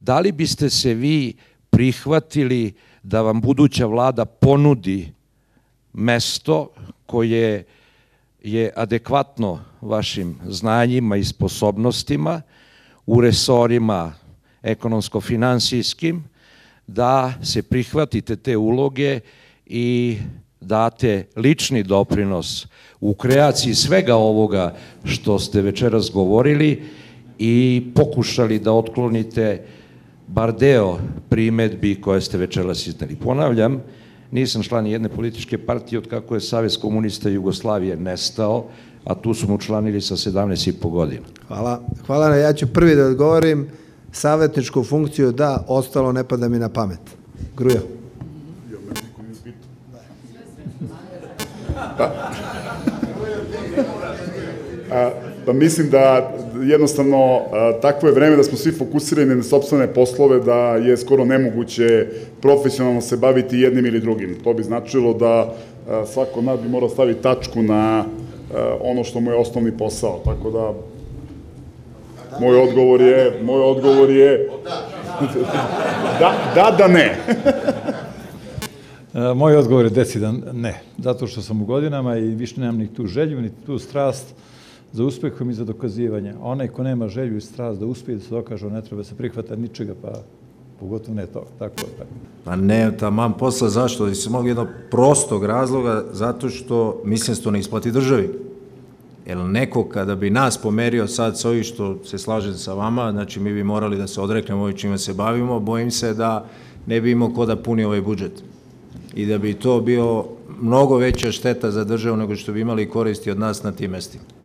Da li biste se vi prihvatili da vam buduća vlada ponudi mesto koje je adekvatno vašim znanjima i sposobnostima u resorima ekonomsko-finansijskim, da se prihvatite te uloge i date lični doprinos u kreaciji svega ovoga što ste večeras govorili i pokušali da otklonite bar deo primedbi koje ste večeras izneli. Ponavljam, nisam član jedne političke partije od kako je Savez komunista Jugoslavije nestao, a tu su mu članili sa 17,5 godina. Hvala. Ja ću prvi da odgovorim. Savjetničku funkciju da, ostalo ne pada mi na pamet. Gruja. Pa mislim da jednostavno takvo je vreme da smo svi fokusirani na sopstvene poslove, da je skoro nemoguće profesionalno se baviti jednim ili drugim. To bi značilo da svako od nas bi morao staviti tačku na ono što mu je osnovni posao. Tako da moj odgovor je da ne. Moj odgovor je decidan ne, zato što sam u godinama i više nemam ni tu želju, ni tu strast za uspehom i za dokazivanje. Onaj ko nema želju i strast da uspije da se dokaže, ne treba se prihvata ničega, pa pogotovo ne to. Tako. Pa ne, taman posla, zašto? Da se mogu jednog prostog razloga, zato što mislim se to ne isplati državi. Jer neko kada bi nas pomerio sad sa ovih što se slažem sa vama, znači mi bi morali da se odreknemo ovih čime se bavimo, bojim se da ne bi imao ko da puni ovaj budžet. I da bi to bio mnogo veća šteta za državu nego što bi imali koristi od nas na tim mestima.